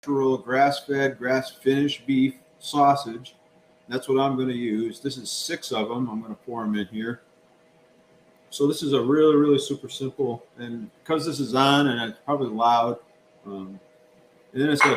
grass-fed, grass-finished beef sausage. That's what I'm going to use. This is 6 of them. I'm going to pour them in here. So this is a really, really super simple, and because this is on and it's probably loud, and then it's going to